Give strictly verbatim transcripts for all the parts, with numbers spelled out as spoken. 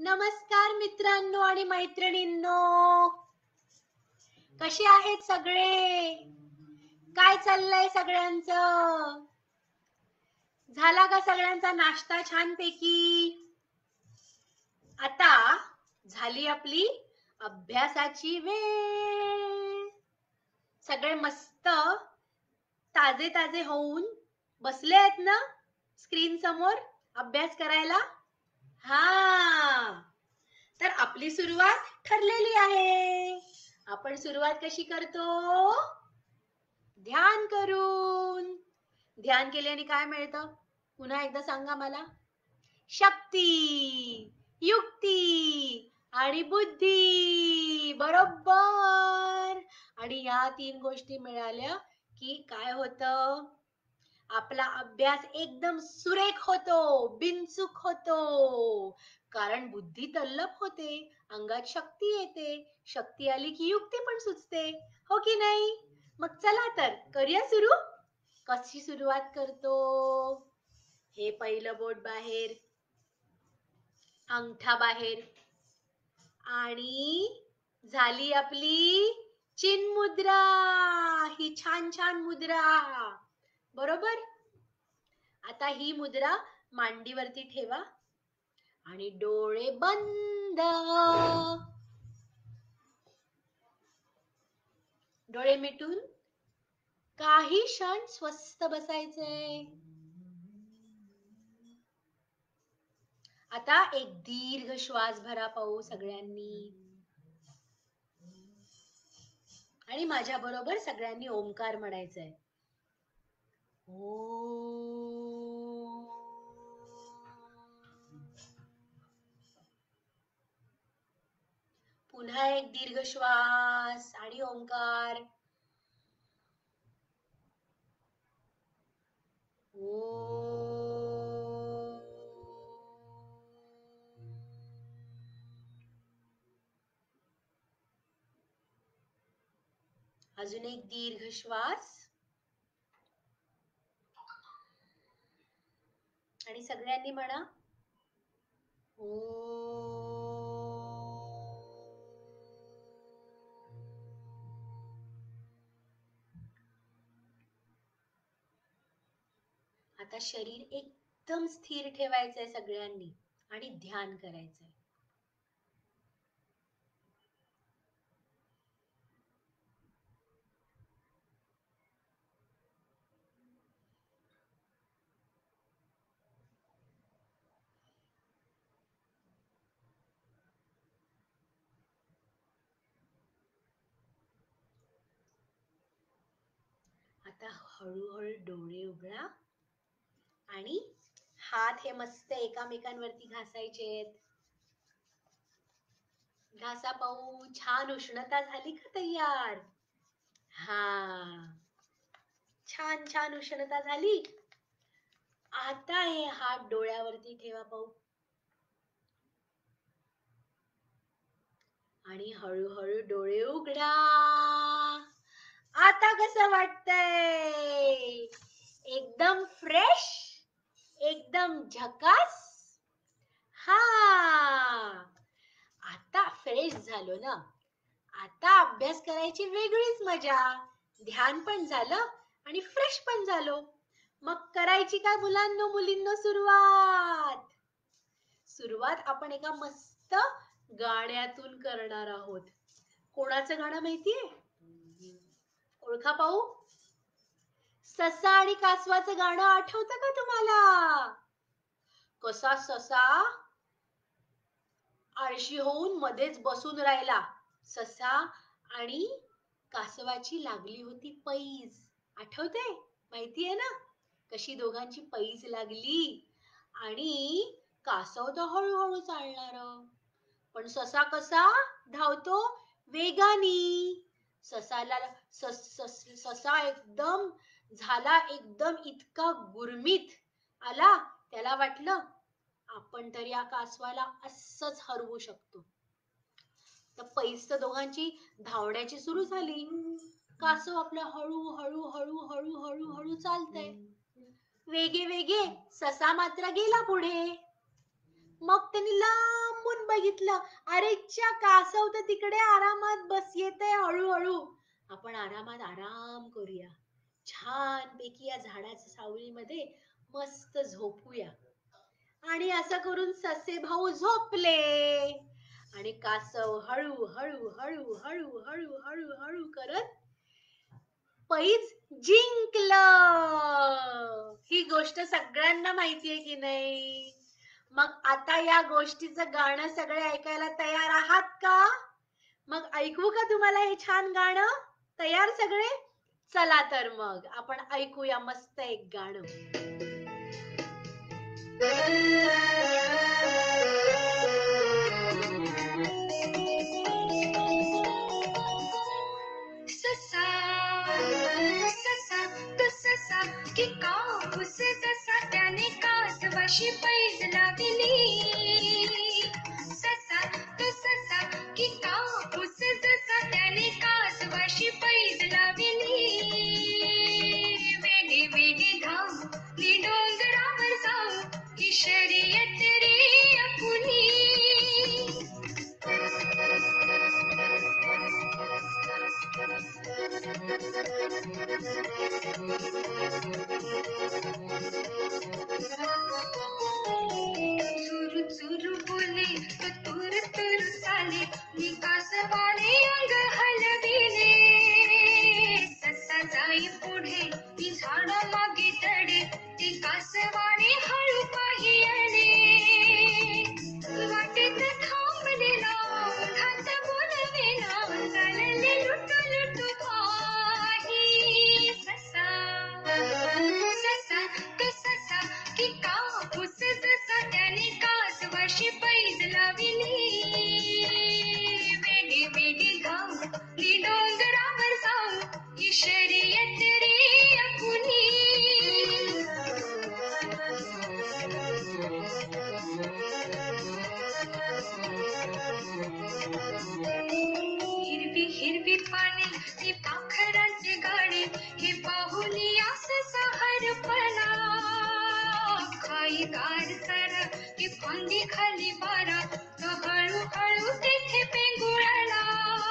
नमस्कार मित्रांनो आणि मैत्रिणींनो, कसे आहेत सगळे? काय चाललंय सगळ्यांचं? झाला का सगळ्यांचा नाश्ता छानपैकी? आता झाली आपली अभ्यासाची वेळ. सगळे मस्त ताजे ताजे होऊन बसले आहेत ना स्क्रीन समोर अभ्यास करायला? हा, तर आपली सुरुवात ठरलेली आहे. आपण सुरुवात कशी करतो? ध्यान करून. ध्यान केल्याने काय मिळतं? पुन्हा एकदा सांगा मला. शक्ती, युक्ती आणि बुद्धी. बरोबर. आणि या तीन गोष्टी मिळाल्या की काय होतं? आपला अभ्यास एकदम सुरेख होतो, बिनचूक होतो. कारण बुद्धी तल्लप होते, अंगात शक्ती येते. शक्ती आली की युक्ती पण सुचते, हो की नाही? मग चला तर करूया सुरू. कशी सुरुवात करतो? हे पहिलं बोट बाहेर, अंगठा बाहेर आणि झाली आपली चिन्ह मुद्रा. ही छान छान मुद्रा. बरोबर. आता ही मुद्रा मांडीवरती ठेवा आणि डोळे बंद. डोळे मिटून काही क्षण स्वस्थ बसायचे. आता एक दीर्घ श्वास भरा पाहू सगळ्यांनी. आणि माझ्या बरोबर सगळ्यांनी ओंकार म्हणायचंय. ओ. पुन्हा एक दीर्घ श्वास आणि ओंकार. ओ. अजून एक दीर्घ श्वास आणि सगळ्यांनी म्हणा ओ. आता शरीर एकदम स्थिर ठेवायचंय सगळ्यांनी आणि ध्यान करायचंय. आता हळूहळू डोळे उघडा आणि हात हे मस्त एकामेकांवरती घासायचेत. घासा पाहू. छान उष्णता झाली का तयार? हा, छान छान उष्णता झाली. आता हे हात डोळ्यावरती ठेवा पाहू आणि हळूहळू डोळे उघडा. आता कसं वाटतंय? एकदम फ्रेश, एकदम झकास. हा, आता फ्रेश झालो ना. आता अभ्यास करायची वेगळीच मजा. ध्यान पण झालं आणि फ्रेश पण झालो. मग करायची काय मुलांनो मुलींनो सुरुवात? सुरुवात आपण एका मस्त गाण्यातून करणार आहोत. कोणाचं गाणं माहितीये? ओळखा पाहू. ससा आणि कासवाचं गाणं आठवतं का तुम्हाला? कसा ससा आळशी होऊन मध्येच बसून राहिला. ससा आणि कासवाची लागली होती पैज. आठवते? माहितीये ना कशी दोघांची पैज लागली. आणि कासव तर हळूहळू चालणार, पण ससा कसा धावतो? वेगानी. ससाला सस, सस, ससा एकदम झाला एकदम इतका गुरमीत आला. त्याला वाटलं आपण तर या कासवाला असंच हरवू शकतो. तर पैज तर दोघांची धावण्याची सुरू झाली. कासव आपल्या हळू हळू हळू हळू हळू हळू चालतंय. वेगे वेगे. ससा मात्र गेला पुढे. मग त्यांनी लांबून बघितलं, अरे च्या कासव तर तिकडे आरामात बस येते हळूहळू. आपण आरामात आराम करूया, छानपैकी या झाडाच्या सावलीमध्ये मस्त झोपूया. आणि असं करून ससे भाऊ झोपले आणि कासव हळू हळू हळू हळू हळू हळू हळू करत पैज जिंकलं. ही गोष्ट सगळ्यांना माहितीये की नाही? मग आता या गोष्टीचं गाणं सगळे ऐकायला तयार आहात का? मग ऐकू का तुम्हाला हे छान गाणं? तयार सगळे? चला तर मग आपण ऐकूया मस्त एक गाणं. ससा ससा तो ससा की कापूस जसा त्याने कासवाशी पैज लावली. ससा तो ससा की कापूस जसा त्याने कासवाशी पैज लावली. वेडी वेडी धावली डोंगरावर जाऊ ही शर्यत रे आपुली. चुरू चुरू बोले तो तुर तुर चाले नि कासवाने अंग हलविले. ससा जाई पुढे ती झाड मागे तडे ते कासवाने हळू पाहिले. वाटेत थांबलेला ओठात बोलवेला चालले लुटू लुटू पाही. ससा ससा तो ससा की कापूस जसा त्याने कासवाशी पैज लावली. वेडी वेडी धावली डोंगरावर जाऊ ही शर्यत रे आपुली. हिरवी हिरवी पाने ती पाखरांचे गाणे हे पाहुली ससा हरपला. खाई गार सारा ती फांदी खाली बारा तो हळू हळू तेथे पेंगुळला.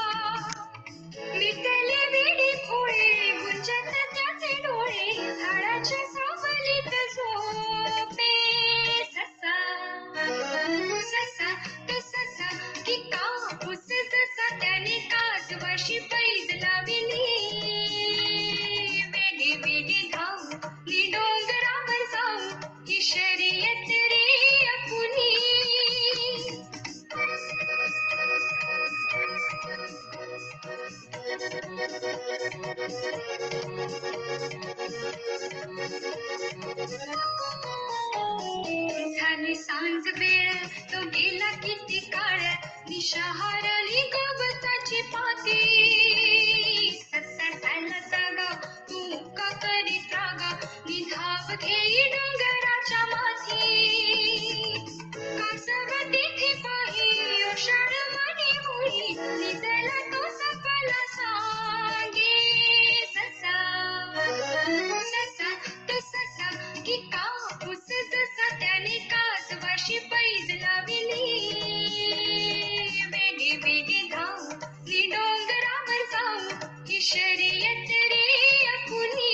मिटले वेडी भोळे गुंजत त्याचे डोळे झाडाच्या सावलीत झोपे. ससा ससा तो ससा की कापूस जसा त्याने कासवाशी पैज लावली. वेडी वेडी धावली डोंगरावर जाऊ ही शर्यत रे आपुली. झाली सांज वेळ तो गेला किती काळ निशा हारली गवताची पाती. ससा झाला जागा तू मुक्का करीत रागा नि धाव घेई डोंगराच्या माथी. कासव तिथे पाही ओशाळ मनी मुळी निजला तो सकाला सांगे. ससा ससा तो ससा की कापूस जसा त्याने कासवाशी पैज लावली. वेडी वेडी धावली डोंगरावर जाऊ ही शर्यत रे आपुली.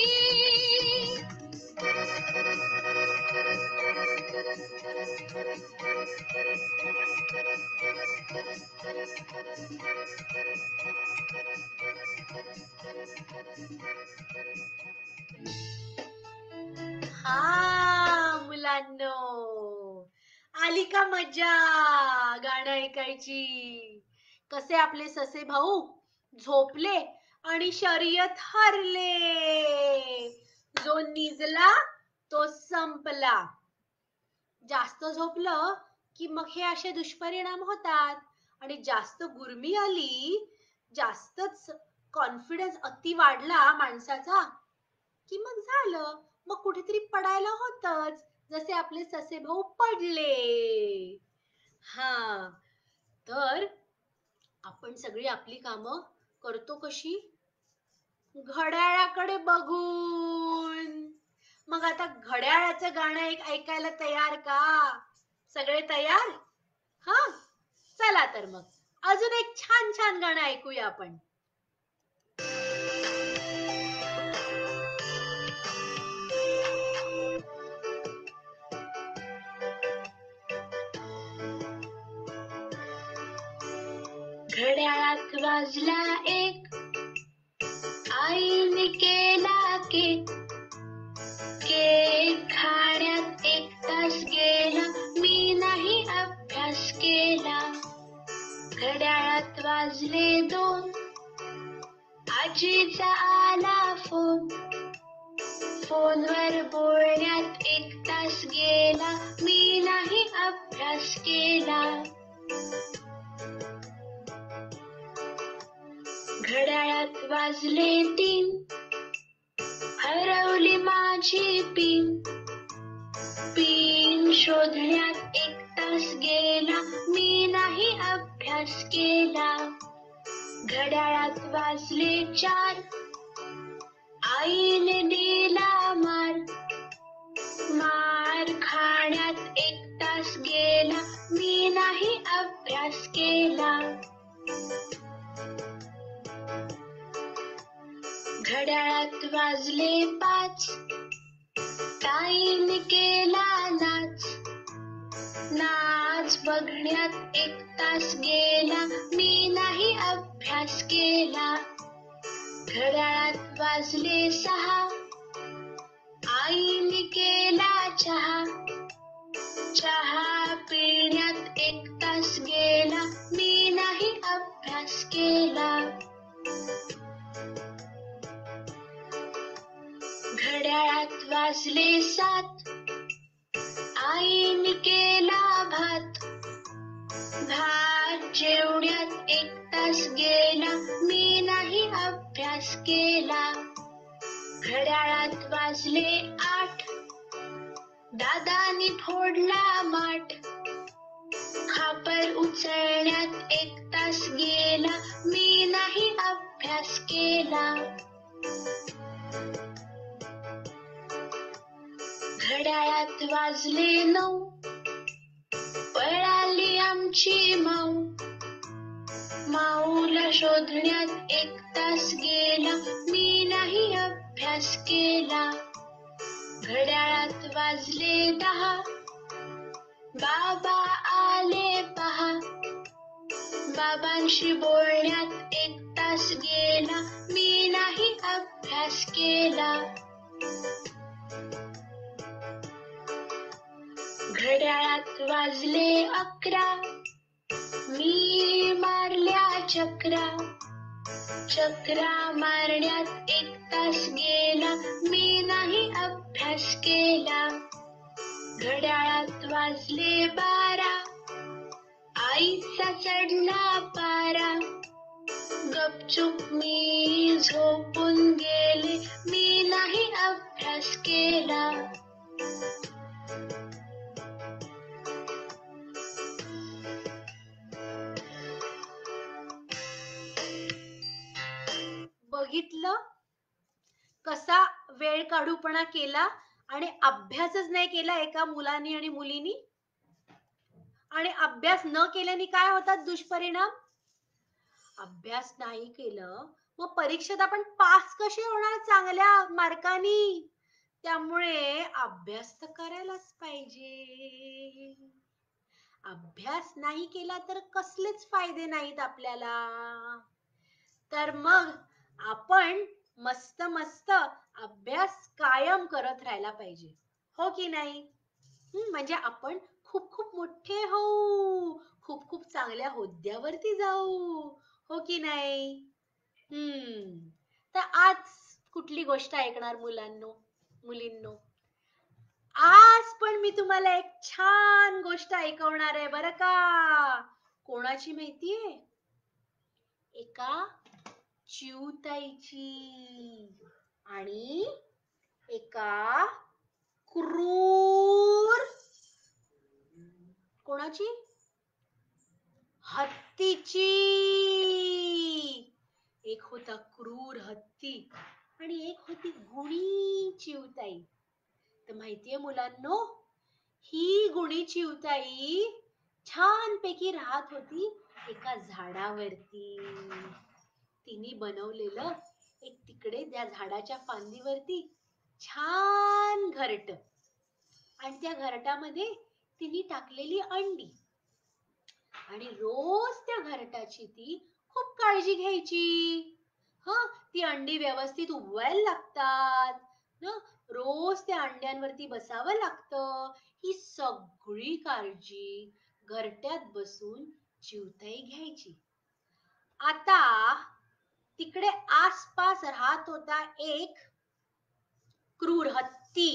हा मुलांनो, आली का मजा गाणं ऐकायची? कसे आपले ससे भाऊ झोपले आणि शर्यत हरले. जो निजला तो संपला. जास्त झोपलं की मग हे असे दुष्परिणाम होतात. आणि जास्त गुर्मी आली, जास्तच कॉन्फिडन्स अति वाढला माणसाचा की मग झालं, मग कुठेतरी पडायला होतच. जसे आपले ससे भाऊ पडले. हा, तर आपण सगळी आपली कामं करतो कशी? घड्याळाकडे बघून. मग आता घड्याळाचं गाणं एक ऐकायला तयार का? सगळे तयार? हा, चला तर मग अजून एक छान छान गाणं ऐकूया आपण. घड्याळात वाजला एक, आईने केला केक. केक खाण्यात एक तास गेला, मी नाही अभ्यास केला. घड्याळात वाजले दोन, आजीचा आला फोन. फोनवर बोलण्यात एक तास गेला, मी नाही अभ्यास केला. घड्याळात वाजले तीन, हरवली माझी पिन. पिन शोधण्यात एक तास गेला, मी नाही अभ्यास केला. घड्याळात वाजले चार, आईने दिला मार. मार खाण्यात एक तास गेला, मी नाही अभ्यास केला. घड्याळात वाजले पाच, ताईने केला नाच. नाच बघण्यात एक तास गेला, मी नाही अभ्यास केला. घड्याळात वाजले सहा, आईने केला चहा. चहा पिण्यात एक तास गेला, मी नाही अभ्यास केला. घड्याळात वाजले सात, आईने केला भात. भात जेवण्यात एक तास गेला, मी नाही अभ्यास केला. घड्याळात वाजले आठ, दादानी फोडला माठ. खापर उचलण्यात एक तास गेला, मी नाही अभ्यास केला. घड्याळात वाजले नऊ, पळाली आमची माऊ. माऊला शोधण्यात एक तास गेला, मी नाही अभ्यास केला. घड्याळात वाजले दहा, बाबा आले पहा. बाबांशी बोलण्यात एक तास गेला, मी नाही अभ्यास केला. घड्याळात वाजले अकरा, मी मारल्या चक्रा. चक्रा मारण्यात एक तास गेला, मी नाही अभ्यास केला. घड्याळात वाजले बारा, आईचा चढला पारा. गपचूप मी झोपून गेले, मी नाही अभ्यास केला. बघितलं कसा वेळ काढूपणा केला आणि अभ्यासच नाही केला एका मुलानी आणि मुलीनी. आणि अभ्यास न केल्याने काय होतात दुष्परिणाम? अभ्यास नाही केलं मग परीक्षेत आपण पास कसे होणार चांगल्या मार्कानी? त्यामुळे अभ्यास तर करायलाच पाहिजे. अभ्यास नाही केला तर कसलेच फायदे नाहीत आपल्याला. तर मग आपण मस्त मस्त अभ्यास कायम करत राहायला पाहिजे, हो की नाही? म्हणजे आपण खूप खूप मोठे होऊ, खूप खूप चांगल्या होद्द्यावरती जाऊ, हो की नाही? हम्म तर आज कुठली गोष्ट ऐकणार मुलांनो मुलींनो? आज पण मी तुम्हाला एक छान गोष्ट ऐकवणार आहे बरं का. कोणाची माहितीये? एका चिऊताईची आणि एका क्रूर कोणाची? हत्तीची. एक होता क्रूर हत्ती आणि एक होती गुणी चिऊताई. तर माहितीये मुलांनो, ही गुणी चिऊताई छानपैकी राहत होती एका झाडावरती. तिने बनवलेलं एक तिकडे त्या झाडाच्या फांदीवरती छान घरट, आणि त्या घरटामध्ये तिने टाकलेली अंडी, आणि रोज त्या घरटाची ती खूप काळजी घ्यायची. हा, ती अंडी व्यवस्थित उबवायला लागतात ना, रोज त्या अंड्यांवरती बसावं लागतं. ही सगळी काळजी घरट्यात बसून चिवताई घ्यायची. आता तिकडे आसपास राहत होता एक क्रूर हत्ती.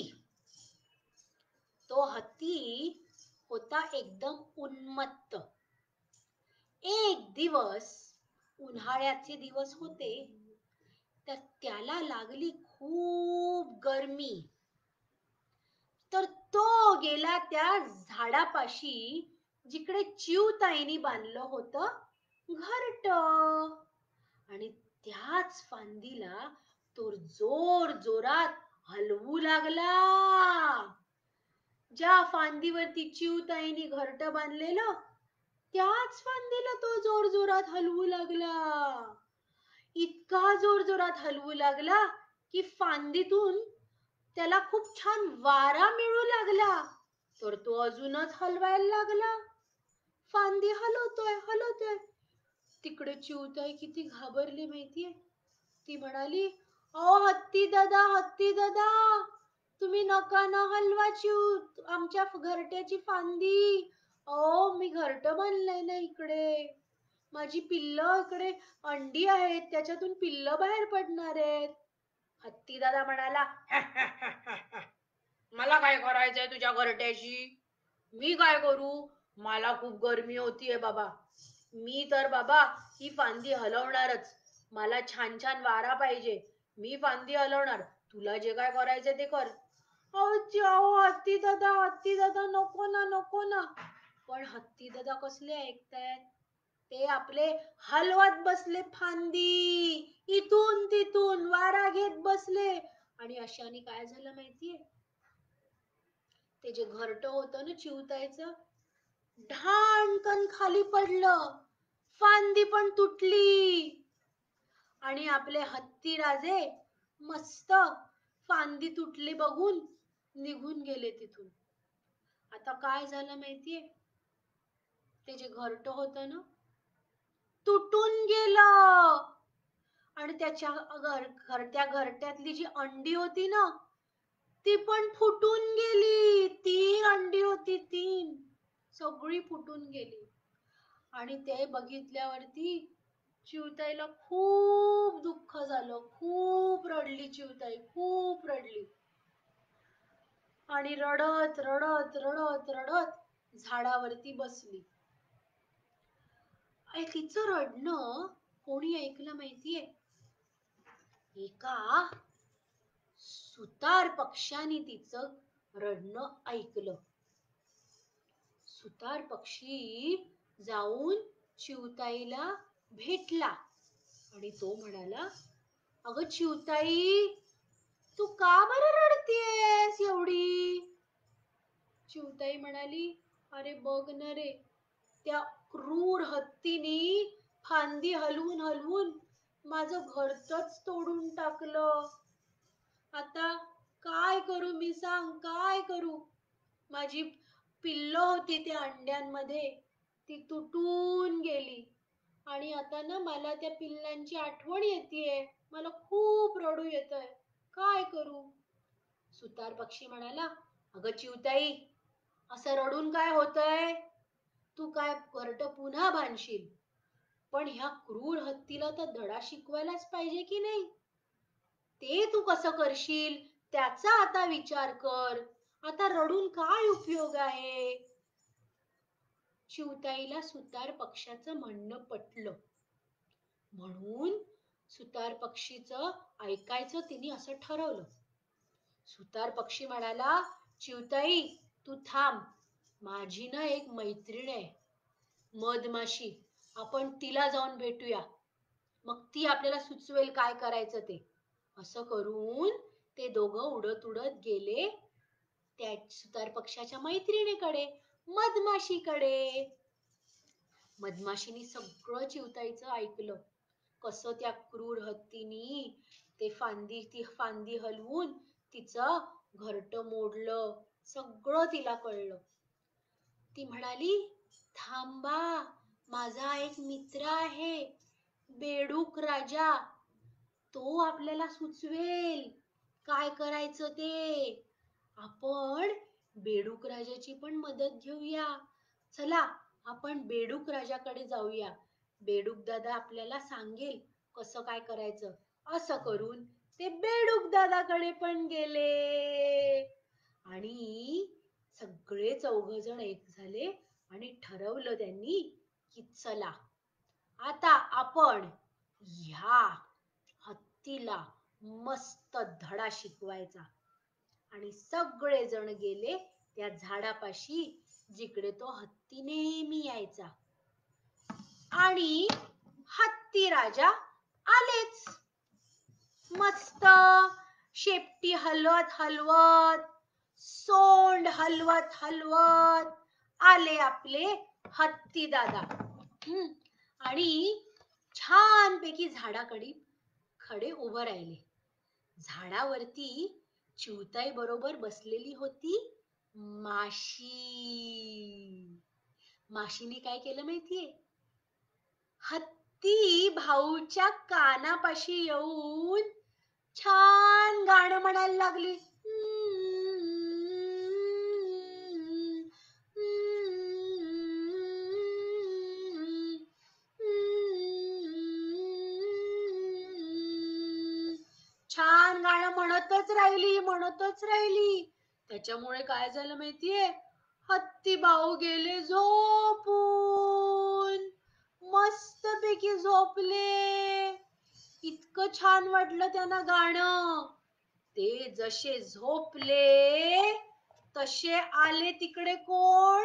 तो हत्ती होता एकदम उन्मत्त. एक दिवस, उन्हाळ्याचे दिवस होते, तर त्याला लागली खूप गरमी. तर तो गेला त्या झाडापाशी जिकडे चिवताईनी बांधलं होतं घरट, आणि त्याच फांदीला तो जोर जोरात हलवू लागला. ज्या फांदीवरती चिवताईनी घरट बांधलेलं त्याच फांदीला तो जोर जोरात हलवू लागला. इतका जोर जोरात हलवू लागला की फांदीतून त्याला खूप छान वारा मिळू लागला. तर तो अजूनच हलवायला लागला. फांदी हलवतोय हलवतोय. तिकडे चिवताई किती घाबरली माहितीये. ती म्हणाली, ओ हत्ती दादा, हत्ती दादा, तुम्ही नका ना हलवा चिव आमच्या घरट्याची फांदी. ओ, मी घरट बांधलंय ना इकडे, माझी पिल्लं इकडे अंडी आहेत, त्याच्यातून पिल्लं बाहेर पडणार आहेत. हत्ती दादा म्हणाला, मला काय करायचंय तुझ्या घरट्याशी? मी काय करू? मला खूप गरमी होतीये बाबा. मी तर बाबा ही फांदी हलवणारच. मला छान छान वारा पाहिजे. मी फांदी हलवणार. तुला जे काय करायचं ते कर. अहो हत्ती दादा, हत्ती दादा, नको ना, नको ना. पण हत्ती दादा कसले ऐकतायत? ते आपले हलवत बसले फांदी, इथून तिथून वारा घेत बसले. आणि अशाने काय झालं माहितीये? ते जे घरट होतं ना चिवताईचं, ढाणकन खाली पडलं. फांदी पण तुटली. आणि आपले हत्ती राजे मस्त फांदी तुटली बघून निघून गेले तिथून. आता काय झालं माहितीये? ते जे घरट होतं ना तुटून गेलं, आणि त्याच्या घर त्या घरट्यातली जी अंडी होती ना ती पण फुटून गेली. तीन अंडी होती, तीन, सगळी फुटून गेली. आणि ते बघितल्यावरती चिवताईला खूप दुःख झालं. खूप रडली चिवताई, खूप रडली. आणि रडत रडत रडत रडत झाडावरती बसली. आणि तिचं रडणं कोणी ऐकलं माहितीये? एका सुतार पक्ष्याने तिचं रडणं ऐकलं. सुतार पक्षी जाऊन चिवताईला भेटला आणि तो म्हणाला, अगं चिवताई, तू का बरं रडतेस एवढी? चिवताई म्हणाली, अरे बघ ना रे, त्या क्रूर हत्तीने फांदी हलवून हलवून माझं घरटच तोडून टाकलं. आता काय करू मी, सांग, काय करू? माझी पिल्लं होती त्या अंड्यांमध्ये, ती तुटून गेली. आणि आता ना मला त्या पिल्लांची आठवण येतेय. मला खूप रडू येतंय. काय करू? सुतार पक्षी म्हणाला, अगं चिवताई, असं रडून काय होतंय? तू काय घरट पुन्हा बांधशील, पण ह्या क्रूर हत्तीला तर धडा शिकवायलाच पाहिजे की नाही? ते तू कसं करशील त्याचा आता विचार कर. आता रडून काय उपयोग आहे? चिवताईला सुतार पक्षाचं म्हणणं पटलं. म्हणून सुतार पक्षीचं ऐकायचं तिने असं ठरवलं. सुतार पक्षी म्हणाला, चिवताई तू थांब, माझी ना एक मैत्रीण आहे मधमाशी, आपण तिला जाऊन भेटूया, मग ती आपल्याला सुचवेल काय करायचं ते. असं करून ते दोघं उडत उडत गेले त्या सुतार पक्षाच्या मैत्रिणीकडे, मधमाशीकडे. मधमाशीनी सगळं चिवताईचं ऐकलं. कसं त्या क्रूर हत्तीनी ते फांदी ती फांदी हलवून तिचं घरटं मोडलं. सगळं तिला कळलं. ती म्हणाली, थांबा, माझा एक मित्र आहे बेडूक राजा. तो आपल्याला सुचवेल काय करायचं ते. आपण बेडूक राजाची पण मदत घेऊया. चला, आपण बेडूक राजाकडे जाऊया. बेडूक दादा आपल्याला सांगेल कसं काय करायचं. असं करून ते बेडूक दादाकडे पण गेले आणि सगळे चौघ जण एक झाले आणि ठरवलं त्यांनी की चला, आता आपण ह्या हत्तीला मस्त धडा शिकवायचा. आणि सगळे जण गेले त्या झाडापाशी जिकडे तो हत्ती नेहमी यायचा. आणि हत्ती राजा आलेच. मस्त शेपटी हलवत हलवत, सोंड हलवत हलवत आले आपले हत्ती दादा. हम्म आणि छानपैकी झाडाकडे खडे उभं राहिले. झाडावरती चिवताई बरोबर बसलेली होती माशी. माशीने काय केलं माहितीये? हत्ती भाऊच्या कानापाशी येऊन छान गाणं म्हणायला लागली. छान गाणं म्हणतच राहिली म्हणतच राहिली. त्याच्यामुळे काय झालं माहितीये? हत्ती भाऊ गेले झोपून. मस्तपैकी झोपले. इतकं छान वाटलं त्यांना गाणं. ते जसे झोपले तसे आले तिकडे कोण?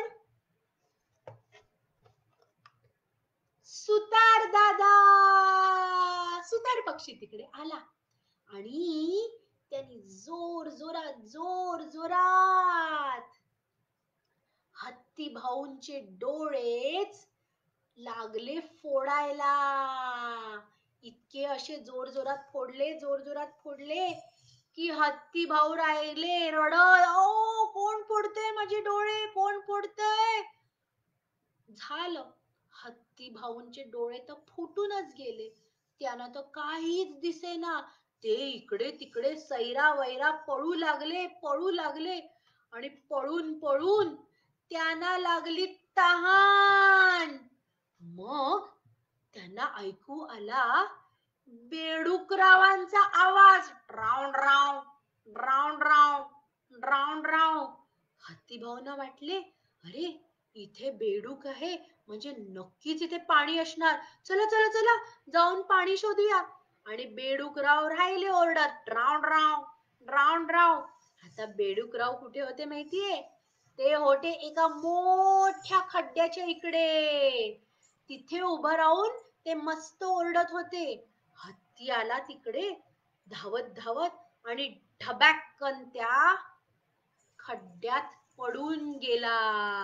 सुतार दादा. सुतार पक्षी तिकडे आला आणि त्यांनी जोर जोरात जोर जोरात हत्ती भाऊंचे डोळेच लागले फोडायला. इतके असे जोर जोरात फोडले जोर जोरात फोडले की हत्ती भाऊ राहिले रडत. ओ, कोण फोडतंय माझे डोळे, कोण फोडतंय? झालं, हत्ती भाऊंचे डोळे तर फुटूनच गेले. त्यांना तर काहीच दिसेना. ते इकडे तिकडे सैरा वैरा पळू लागले पळू लागले आणि पळून पळून त्यांना लागली तहान. मग त्यांना ऐकू आला बेडूकरावांचा आवाज. राऊंड राऊंड राऊंड राऊंड राऊंड राऊंड. हत्ती भाऊंना वाटले, अरे इथे बेडूक आहे म्हणजे नक्कीच इथे पाणी असणार. चला चला चला जाऊन पाणी शोधूया. आणि बेडूकराव राहिले ओरडत. राऊंड राऊंड राऊंड राऊंड. आता बेडूकराव कुठे होते माहितीये? ते होते एका मोठ्या खड्ड्याच्या इकडे. तिथे उभं राहून ते मस्त ओरडत होते. हत्ती आला तिकडे धावत धावत आणि ढबॅक्कन त्या खड्ड्यात पडून गेला.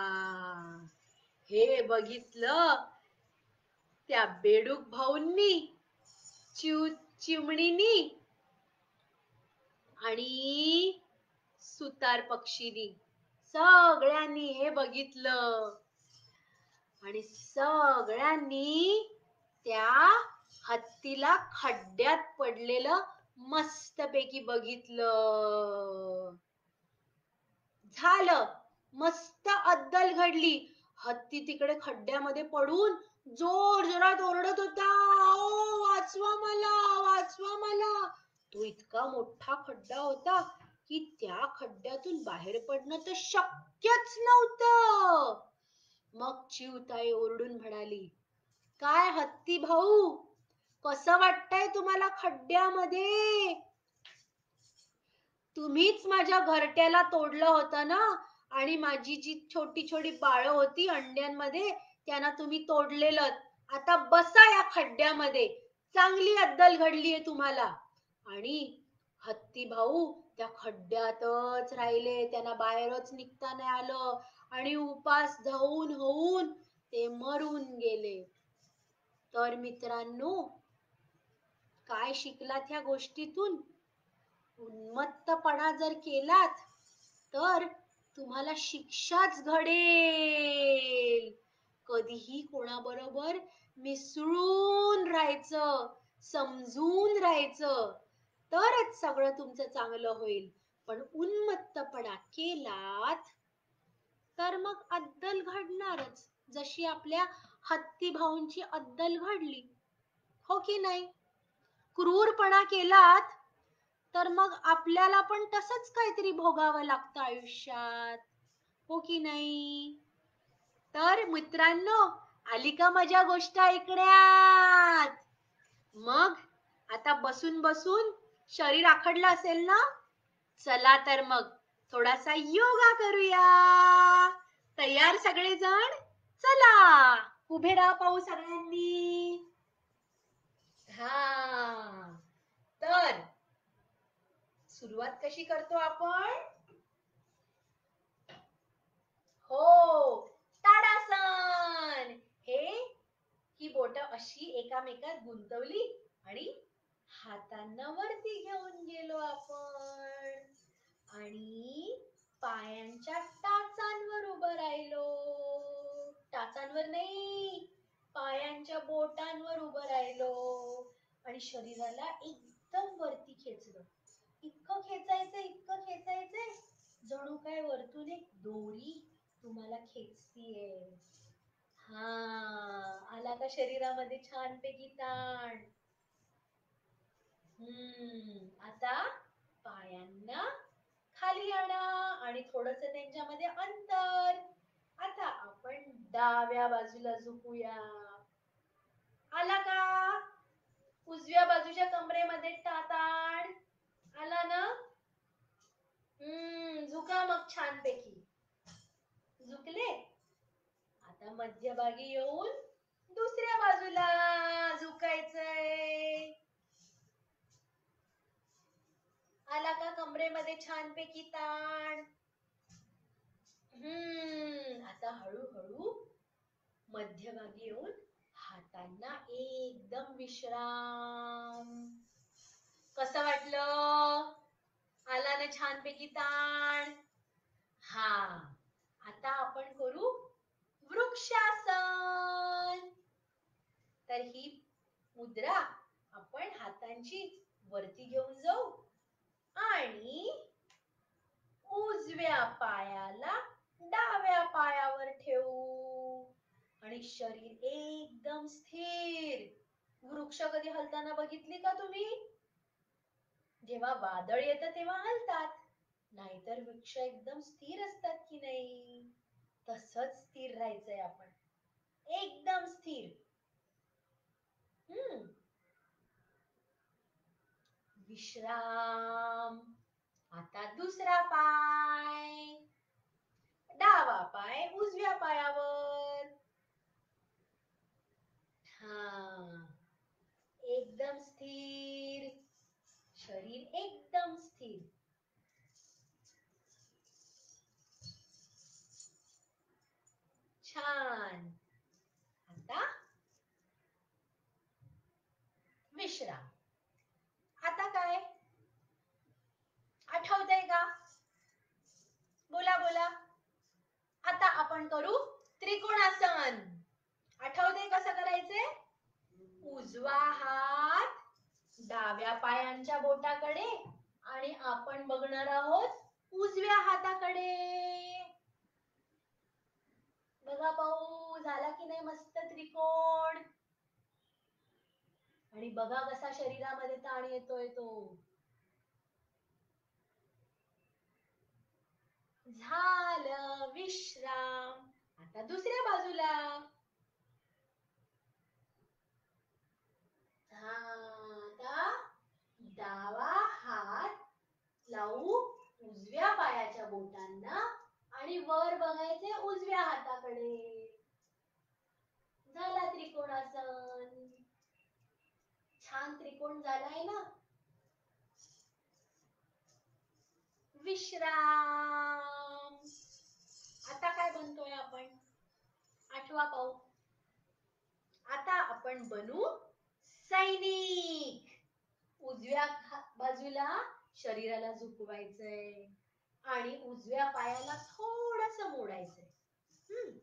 हे बघितलं त्या बेडूक भाऊंनी, चिव चिमणीनी आणि सुतार पक्षीनी. सगळ्यांनी हे बघितलं आणि सगळ्यांनी त्या हत्तीला खड्ड्यात पडलेलं मस्तपैकी बघितलं. झालं, मस्त अद्दल घडली. हत्ती तिकडे खड्ड्यामध्ये पडून जोर जोरात ओरडत होता, ओ वाचवा मला, वाचवा मला. तो इतका मोठा खड्डा होता की त्या खड्ड्यातून बाहेर पडणं तर शक्यच नव्हतं. मग चिवताई ओरडून म्हणाली, काय हत्ती भाऊ, कसं वाटतंय तुम्हाला खड्ड्यामध्ये? तुम्हीच माझ्या घरट्याला तोडलं होतं ना, आणि माझी जी छोटी छोटी बाळं होती अंड्यांमध्ये त्यांना तुम्ही तोडलेलं. आता बसा या खड्ड्यामध्ये, चांगली अद्दल घडलीये तुम्हाला. आणि हत्ती भाऊ त्या खड्ड्यातच राहिले. त्यांना बाहेरच निघता नाही आलं आणि उपास धावून होऊन ते मरून गेले. तर मित्रांनो, काय शिकलात ह्या गोष्टीतून? उन्मत्तपणा जर केलात तर तुम्हाला शिक्षाच घडेल. कधीही कोणाबरोबर मिसळून राहायचं, समजून राहायचं, तरच सगळं तुमचं चांगलं होईल. पण उन्मत्तपणा केलात तर मग अद्दल घडणारच, जशी आपल्या हत्ती भाऊंची अद्दल घडली, हो की नाही? क्रूरपणा केलात तर मग आपल्याला पण तसंच काहीतरी भोगावं लागतं आयुष्यात, हो की नाही? तर मित्रांनो, आली का मजा गोष्ट ऐकण्यात? मग आता बसून बसून शरीर आखडलं असेल ना? चला तर मग थोडासा योगा करूया. तयार सगळेजण? चला, उभे राहा पाहू सगळ्यांनी. हा, तर सुरुवात कशी करतो आपण? हो, ताडासन. हे ही बोट अशी एकामेकात गुंतवली आणि हातांना वरती घेऊन गेलो आपण आणि पायांच्या टाचांवर उभं राहिलो. टाचांवर नाही, पायांच्या बोटांवर उभं राहिलो आणि शरीराला एकदम वरती खेचलं. इतकं खेचायचं, इतकं खेचायचंय, जणू काय वरतून एक दोरी तुम्हाला खेचतीये. हा, आला का शरीरामध्ये छानपैकी ताण? हम्म, आता पायांना खाली आणा आणि थोडस त्यांच्यामध्ये अंतर. आता आपण डाव्या बाजूला झुकूया. आला का? उजव्या बाजूच्या कमरेमध्ये ताण आला ना? हम्म, झुका मग छानपैकी. झुकले? आता मध्यभागी येऊन दुसऱ्या बाजूला झुकायचंय. आला का कमरेमध्ये छानपैकी ताण? हम्म, आता हळूहळू मध्यभागी येऊन हातांना एकदम विश्राम. कसं वाटलं? आला ना छानपैकी ताण? हा, आता आपण करू वृक्षासन. तर ही मुद्रा आपण हातांची वरती घेऊन जाऊ आणि उजव्या पायाला डाव्या पायावर ठेवू आणि शरीर एकदम स्थिर. वृक्ष कधी हलताना बघितली का तुम्ही? जेव्हा वादळ येतं तेव्हा हलतात, नाहीतर वृक्ष एकदम स्थिर असतात की नाही? तसंच स्थिर राहायचंय आपण, एकदम स्थिर. हम्म, विश्राम. आता दुसरा पाय, डावा पाय उजव्या पायावर. हा, एकदम स्थिर, शरीर एकदम स्थिर. छान. आता विश्राम. आता काय आठवतंय का? बोला बोला. आता आपण करू त्रिकोणासन. आठवतंय कसं करायचंय? उजवा हात डाव्या पायांच्या बोटाकडे आणि आपण बघणार आहोत उजव्या हाताकडे. बघा पाहू, झाला की नाही मस्त त्रिकोण? आणि बघा कसा शरीरामध्ये ताण येतोय तो. झालं विश्राम. आता दुसऱ्या बाजूला. हा, आता डावा हात लावू उजव्या पायाच्या बोटांना आणि वर बघायचे उजव्या हाताकडे. झाला त्रिकोणासन. छान त्रिकोण झालाय ना? विश्राम. आता काय बनतोय आपण? आठवा पाहू. आता आपण बनू सैनिक. उजव्या बाजूला शरीराला झुकवायचंय आणि उजव्या पायाला थोडस मोडायचंय. हम्म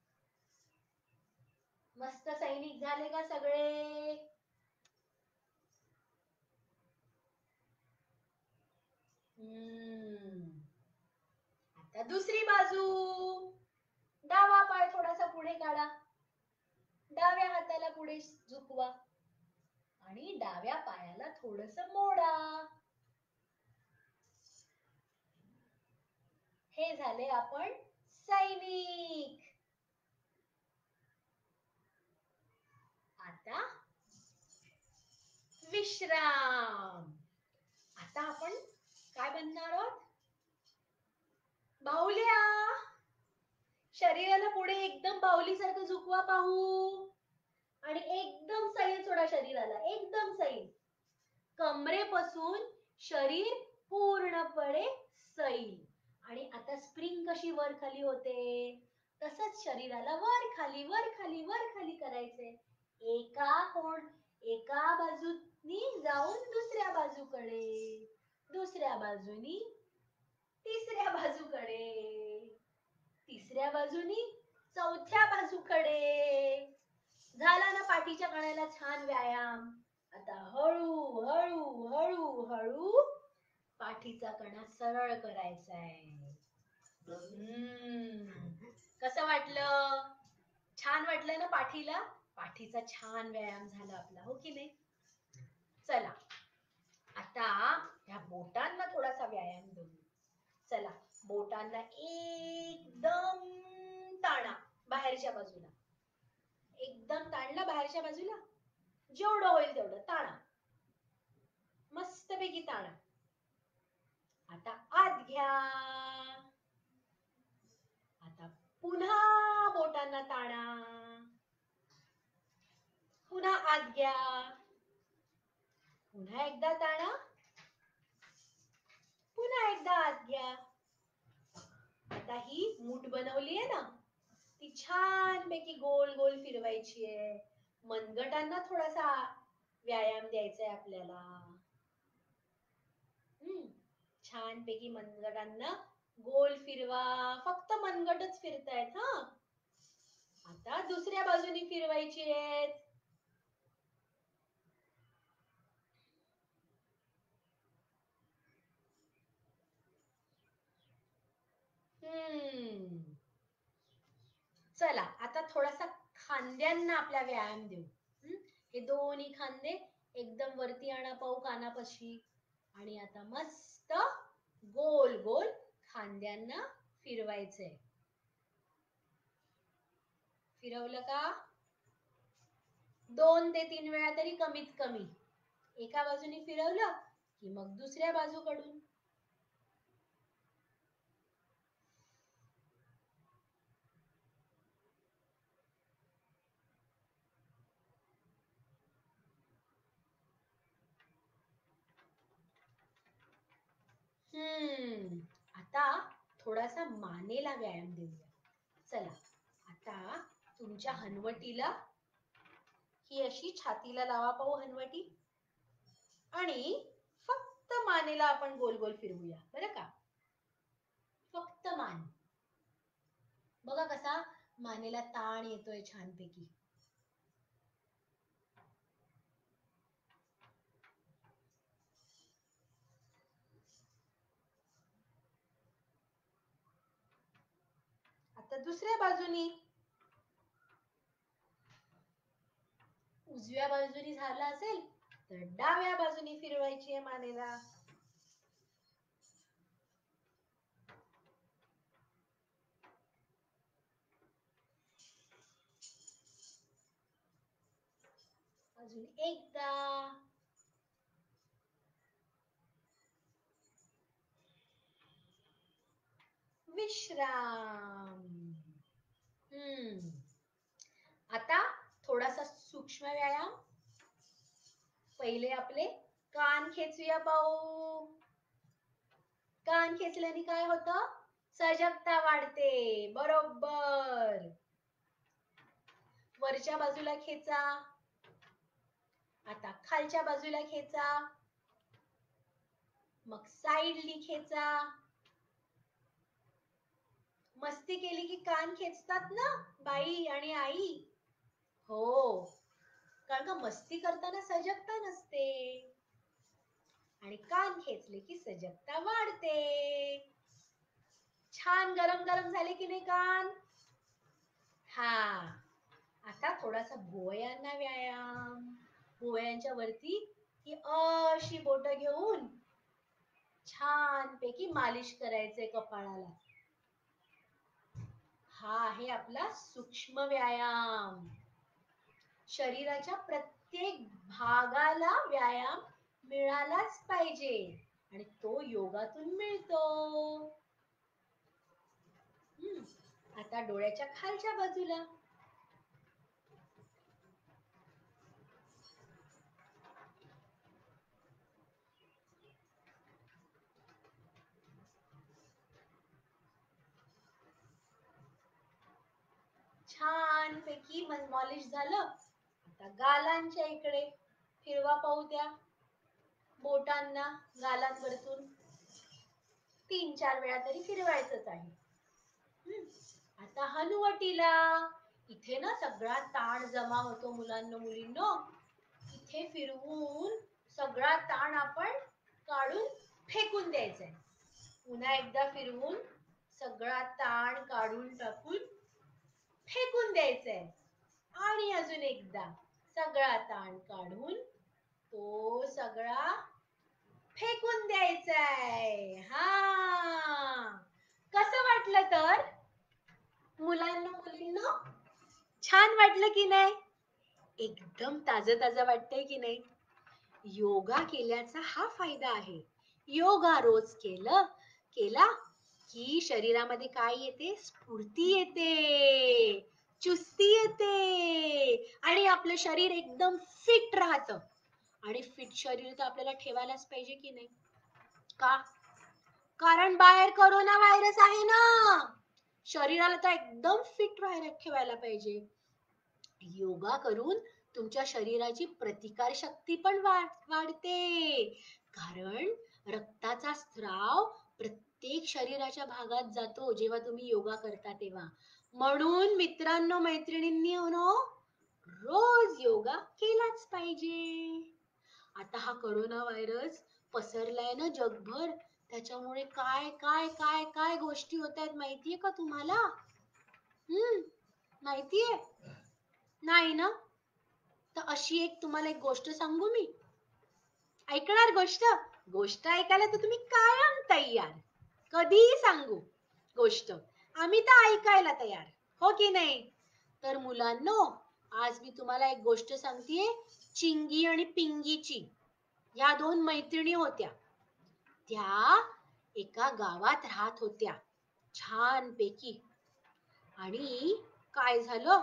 मस्त सैनिक झाले का सगळे? हम्म आता दुसरी बाजू. डावा पाय थोडासा पुढे काढा, डाव्या हाताला पुढे झुकवा आणि डाव्या पायाला थोडस मोडा. हे झाले आपण सैनिक. आता विश्राम. आता आपण काय बनणार आहोत? बाहुल्या. शरीराला पुढे एकदम बाहुलीसारखं झुकवा पाहू आणि एकदम सैल सोडा शरीराला, एकदम सैल. कमरेपासून शरीर पूर्णपणे सैल. आणि आता स्प्रिंग कशी वर खाली होते तसंच शरीराला वर खाली वर खाली वर खाली करायचे. एका कोण एका बाजूनी जाऊन दुसऱ्या बाजूकडे, दुसऱ्या बाजूनी तिसऱ्या बाजूकडे, तिसऱ्या बाजूनी चौथ्या बाजूकडे. झाला ना पाठीच्या कण्याला छान व्यायाम. आता हळू हळू हळू हळू पाठीचा कणा सरळ करायचा आहे. कसं वाटलं? छान वाटलं ना पाठीला? पाठीचा छान व्यायाम झाला आपला, हो की नाही? चला आता ह्या बोटांना थोडासा व्यायाम देऊ. चला बोटांना एकदम ताणा बाहेरच्या बाजूला, एकदम ताणला बाहेरच्या बाजूला, जेवढं होईल तेवढं ताणा, मस्तपैकी ताणा. आता आत घ्या. आता पुन्हा बोटांना ताणा, पुन्हा आत घ्या, पुन्हा एकदा ताणा, पुन्हा एकदा आत घ्या. आता ही मूठ बनवली आहे ना, ती छान पैकी गोल गोल फिरवायची आहे. मनगटांना थोडासा व्यायाम द्यायचा आहे आपल्याला. हम्म छान पैकी मनगटांना गोल फिरवा. फक्त मनगटच फिरतायत हा. आता दुसऱ्या बाजूनी फिरवायची आहेत. हम्म चला आता थोडासा खांद्यांना आपल्या व्यायाम देऊ. हे दोन्ही खांदे एकदम वरती आणा पाहू कानापाशी आणि आता मस्त गोल गोल खांद्यांना फिरवायचंय. फिरवलं का? दोन ते तीन वेळा तरी कमीत कमी. एका बाजूने फिरवलं की मग दुसऱ्या बाजूकडून. हम्म आता थोडासा मानेला व्यायाम देऊया. चला आता तुमच्या हनवटीला ही अशी छातीला लावा पाहू हनवटी आणि फक्त मानेला आपण गोल गोल फिरवूया बरं का. फक्त मान. बघा कसा मानेला ताण येतोय छानपैकी. आता दुसऱ्या बाजूनी. उजव्या बाजूनी झालं असेल तर डाव्या बाजूनी फिरवायची आहे मानेला. अजून एकदा. विश्राम. हम्म आता थोडासा सूक्ष्म व्यायाम. पहिले आपले कान खेचूया पाहू. कान खेचल्याने काय होतं? सजगता वाढते. बरोबर. वरच्या बाजूला खेचा, आता खालच्या बाजूला खेचा, मग साईडली खेचा. मस्ती केली की कान खेचतात ना बाई आणि आई. हो, कारण का मस्ती करताना सजगता नसते आणि कान खेचले की सजगता वाढते. छान गरम गरम झाले की नाही कान? हा, आता थोडासा भुवयांना व्यायाम. भुवयांच्या वरती ही अशी बोट घेऊन छान पैकी मालिश करायचंय कपाळाला. हा आहे आपला सूक्ष्म व्यायाम. शरीराच्या प्रत्येक भागाला व्यायाम मिळालाच पाहिजे आणि तो योगातून मिळतो. हम्म, आता डोळ्याच्या खालच्या बाजूला. छान पैकी मॉलिश झालं. आता गालांच्या इकडे फिरवा पाहू द्या बोटांना गालांवरतून. तीन चार वेळा तरी फिरवायचंच आहे. हम्म, आता हनुवटीला. इथे ना सगळा ताण जमा होतो मुलांनो मुलींनो. इथे फिरवून सगळा ताण आपण काढून फेकून द्यायचा. पुन्हा एकदा फिरवून सगळा ताण काढून टाकून फेकून द्यायचंय. आणि अजून एकदा सगळा ताण काढून तो सगळा फेकून द्यायचाय. हा, कसं वाटलं तर मुलांना मुलींना? छान वाटलं की नाही? एकदम ताजं ताजं वाटतंय की नाही? योगा केल्याचा हा फायदा आहे. योगा रोज केलं केला की शरीरामध्ये काय येते? स्फूर्ती येते, चुस्ती येते आणि आपलं शरीर एकदम फिट राहतं. आणि फिट शरीर तर आपल्याला ठेवायलाच पाहिजे की नाही? का? कारण बाहेर कोरोना व्हायरस आहे ना. शरीराला तर एकदम फिट राहायला ठेवायला पाहिजे. योगा करून तुमच्या शरीराची प्रतिकार शक्ती पण वाढते. कारण रक्ताचा स्त्राव प्रत्येक शरीराच्या भागात जातो जेव्हा तुम्ही योगा करता तेव्हा. म्हणून मित्रांनो मैत्रिणींनी रोज योगा केलाच पाहिजे. आता हा कोरोना व्हायरस पसरलाय ना जगभर. त्याच्यामुळे काय काय काय काय गोष्टी होत आहेत माहितीये का तुम्हाला? हम्म, माहितीये? नाही ना? तर अशी एक तुम्हाला एक गोष्ट सांगू मी. ऐकणार गोष्ट? गोष्ट ऐकायला तर तुम्ही कायम तयार. कधीही सांगू गोष्ट. आम्ही तर ऐकायला तयार. हो की नाही? तर मुलांनो, आज मी तुम्हाला एक गोष्ट सांगतेय चिंगी आणि पिंगीची. या दोन मैत्रिणी होत्या. त्या एका गावात राहत होत्या छान पैकी. आणि काय झालं?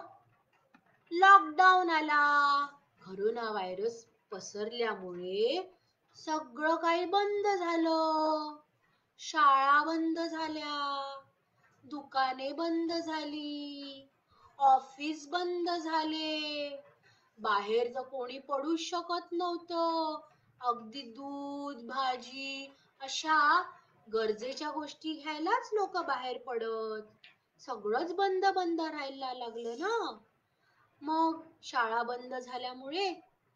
लॉकडाऊन आला. कोरोना व्हायरस पसरल्यामुळे सगळं काही बंद झालं. शाळा बंद झाल्या, दुकाने बंद झाली, ऑफिस बंद झाले. बाहेर तर कोणी पडूच शकत नव्हतं. अगदी दूध, भाजी अशा गरजेच्या गोष्टी घ्यायलाच लोक बाहेर पडत. सगळंच बंद बंद राहायला लागलं ना. मग शाळा बंद झाल्यामुळे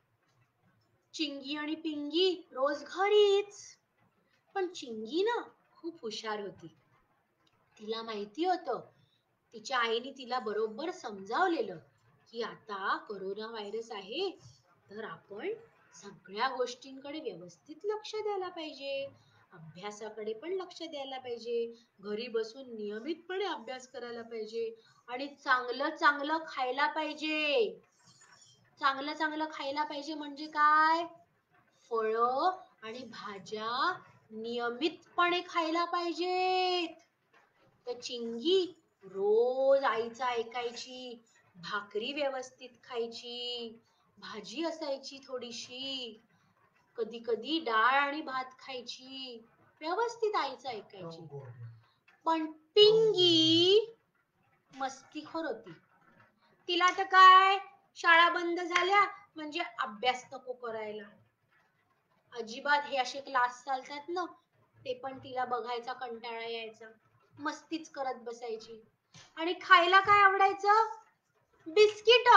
चिंगी आणि पिंगी रोज घरीच. पण चिंगी ना खूप हुशार होती. तिला माहिती होतं, तिच्या आईने तिला बरोबर समजावलेलं की आता कोरोना व्हायरस आहे तर आपण सगळ्या गोष्टींकडे व्यवस्थित लक्ष द्यायला पाहिजे. अभ्यासाकडे पण लक्ष द्यायला पाहिजे. घरी बसून नियमितपणे अभ्यास करायला पाहिजे आणि चांगलं चांगलं खायला पाहिजे. चांगलं चांगलं खायला पाहिजे म्हणजे काय? फळं आणि भाज्या नियमितपणे खायला पाहिजेत. तर चिंगी रोज आईचं ऐकायची. भाकरी व्यवस्थित खायची, भाजी असायची थोडीशी, कधी कधी डाळ आणि भात खायची. व्यवस्थित आईचं ऐकायची. पण पिंगी मस्तीखोर होती. तिला तर काय शाळा बंद झाल्या म्हणजे अभ्यास नको करायला. अजिबात हे असे क्लास चालतात ना ते पण तिला बघायचा कंटाळा यायचा. मस्तीच करत बसायची. आणि खायला काय आवडायचं? Biscuit,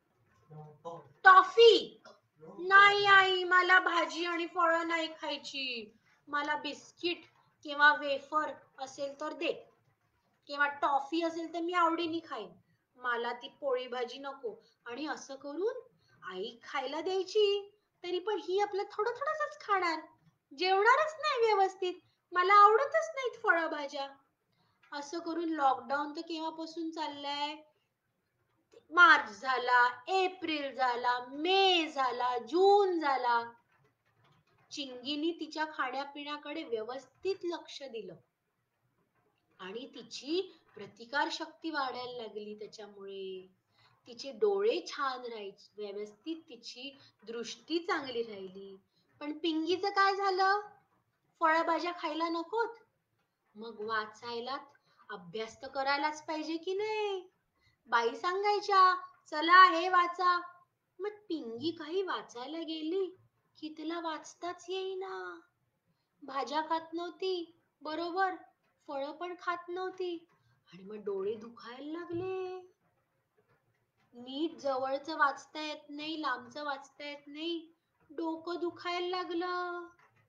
toffee. नाही आई मला भाजी आणि फळं नाही खायची. मला बिस्किट किंवा वेफर असेल तर दे, किंवा टॉफी असेल तर मी आवडीने खाईन. मला ती पोळी भाजी नको. आणि असं करून आई खायला द्यायची तरी पण ही आपलं थोडं थोडंच खाणार, जेवणारच नाही व्यवस्थित. मला आवडतच नाहीत फळभाज्या. असं करून लॉकडाऊन तर केव्हापासून चाललंय? मार्च झाला, एप्रिल झाला, मे झाला, जून झाला. चिंगीनी तिच्या खाण्यापिण्याकडे व्यवस्थित लक्ष दिलं आणि तिची प्रतिकार शक्ती वाढायला लागली. त्याच्यामुळे तिचे डोळे छान राहायचे, व्यवस्थित तिची दृष्टी चांगली राहिली. पण पिंगीचं काय झालं? फळभाज्या खायला नकोत. मग वाचायला अभ्यास तर करायलाच पाहिजे की नाही. बाई सांगायच्या चला हे वाचा. मग पिंगी काही वाचायला गेली की तिला वाचताच येईना. भाज्या खात नव्हती बरोबर, फळं पण खात नव्हती आणि मग डोळे दुखायला लागले. नीट जवळचं वाचता येत नाही, लांबचं वाचता येत नाही, डोकं दुखायला लागलं.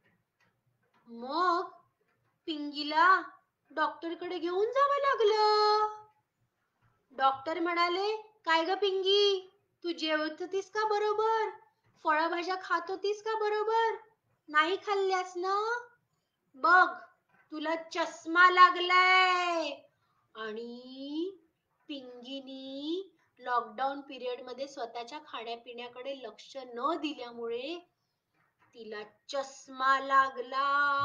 मग पिंगीला डॉक्टरकडे घेऊन जावं लागलं. डॉक्टर म्हणाले काय ग पिंगी, तू जेवत होतीस का बरोबर? फळभाज्या खात होतीस का बरोबर? नाही खाल्ल्यास ना? बघ तुला चष्मा लागलाय. आणि पिंगीनी लॉकडाऊन पिरियड मध्ये स्वतःच्या खाण्यापिण्याकडे लक्ष न दिल्यामुळे तिला चष्मा लागला.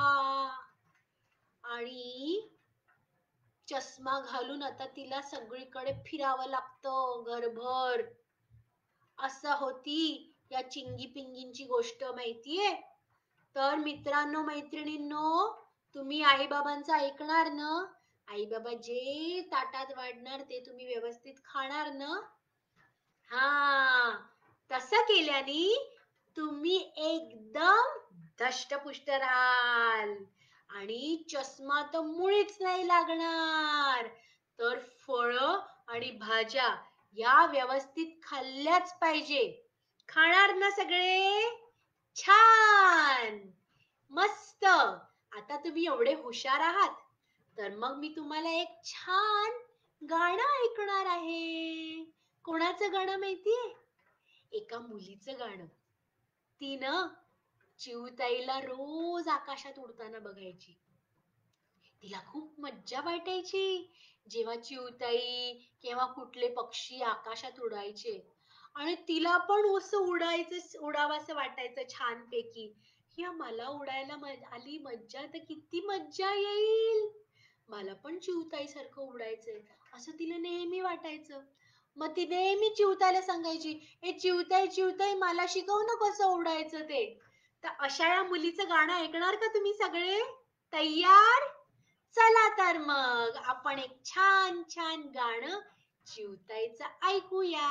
आणि चष्मा घालून आता तिला सगळीकडे फिरावं लागतं घरभर. असं होती या चिंगी पिंगींची गोष्ट, माहितीये? तर मित्रांनो मैत्रिणींनो, तुम्ही आई बाबांचं ऐकणार ना? आई बाबा जे ताटात वाढणार ते तुम्ही व्यवस्थित खाणार ना? हा, तसं केल्याने तुम्ही एकदम धष्टपुष्ट राहाल आणि चष्मा तर मुळीच नाही लागणार. तर फळं आणि भाज्या या व्यवस्थित खाल्ल्याच पाहिजे. खाणार ना सगळे? छान, मस्त. आता तुम्ही एवढे हुशार आहात तर मग मी तुम्हाला एक छान गाणं ऐकणार आहे. कोणाचं गाणं माहितीये? एका मुलीचं गाणं. ती ना चिऊताईला रोज आकाशात उडताना बघायची. तिला खूप मज्जा वाटायची जेव्हा चिऊताई किंवा कुठले पक्षी आकाशात उडायचे आणि तिला पण असं उडायचं उडावंसं वाटायचं छानपैकी. या मला उडायला आली मज्जा तर किती मज्जा येईल, मला पण चिऊताई सारखं उडायचंय असं तिला नेहमी वाटायचं. मग ती नेहमी चिऊताईला सांगायची, ए चिऊताई चिऊताई मला शिकव ना कसं उडायचं ते. तर अशा या मुलीचं गाणं ऐकणार का तुम्ही सगळे? तयार? चला तर मग आपण एक छान छान गाणं चिऊताईचं ऐकूया.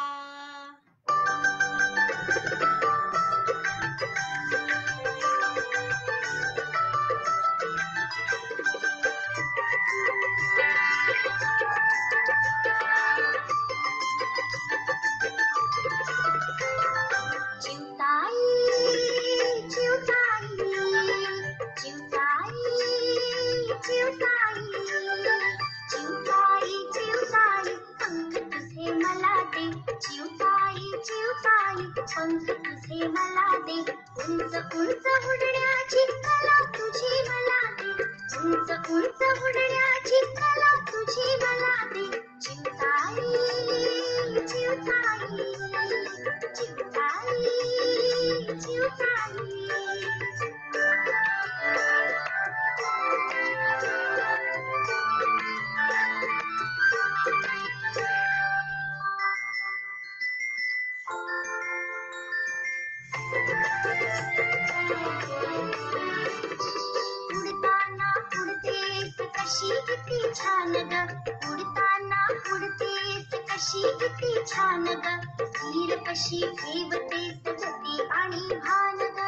पंख तुझे मला दे, उंच उंच उडण्याची कला तुझी मला दे, उंच उंच उडण्याची कला तुझी मला दे. चिवताई चिवताई चिवताई चिवताई. उडताना उडतेस कशी किती छान ग, उडताना उडतेस कशी कशी किती छान ग धीर कशी ठेवते सजती आणि भान ग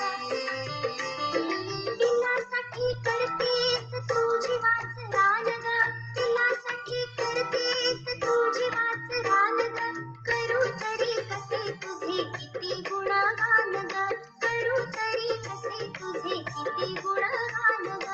तिलासाठी करतेस तू जीवाच रान ग तिलासाठी करतेस तू जीवाच रान ग करू तरी कसे तुझे किती गुणगान ग करू तरी कसे तुझे किती गुणगान ग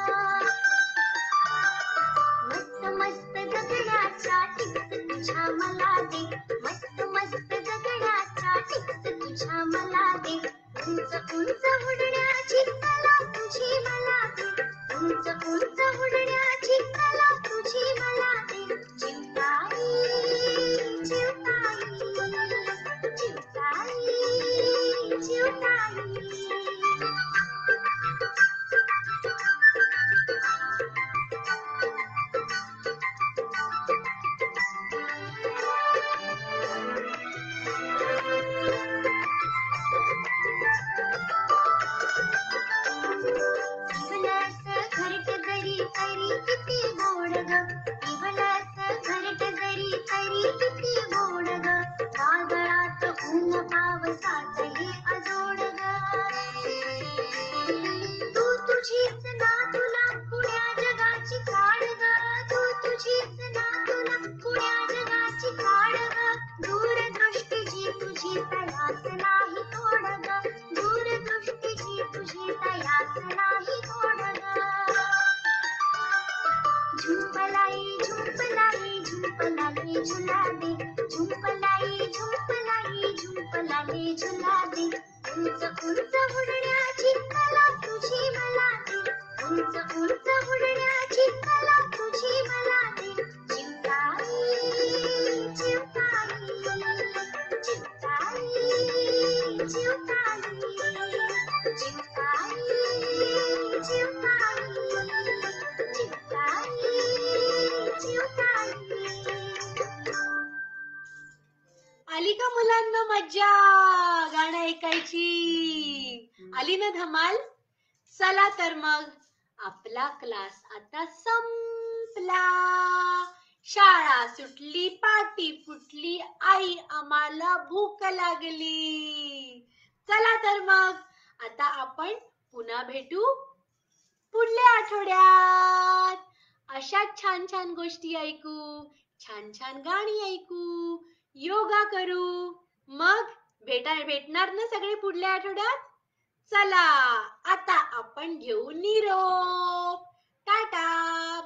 मस्त मस्त जगण्याच्या टिप्स तुझ्या मला दे मस्त मस्त जगण्याच्या टिप्स तुझ्या मला दे उंच उंच उडण्याची कला तुझी मला दे उंच उंच उडण्याची कला तुझी मला दे चिवताई चिवताई चिवताई चिवताई इवलस घरट जरी तरी किती गोड ग इवलस घरट जरी तरी किती गोड ग वादळात ऊन पावसात हे अजोड ग तू तुझीच ना तुला पुण्या जगाची काढ ग तू तुझीच ना तुला पुण्या जगाची काढ ग दूरदृष्टी जी तुझी तयास नाही तोड ग दूरदृष्टी जी तुझी तयास नाही तोड ग झुंपलाई झुंपलाई झुंपलाले झुला दे झुंपलाई झुंपलाई झुंपलाले झुला दे उंच उंच उडण्याची कला तुझी मला दे उंच उंच उडण्याची कला तुझी मला दे चिवताई चिवताई चिवताई चिवताई चिवताई चिवताई चिवताई चिवताई आली का मुलांना मज्जा गाणं ऐकायची आली ना धमाल चला तर मग आपला क्लास आता संपला शाळा सुटली पाटी फुटली आई आम्हाला भूक लागली चला तर मग आता आपण पुन्हा भेटू पुढल्या आठवड्यात अशाच छान छान गोष्टी ऐकू छान छान गाणी ऐकू योगा करू मग भेटा भेटणार ना सगळे पुढल्या आठवड्यात चला आता आपण घेऊ निरोप टाटा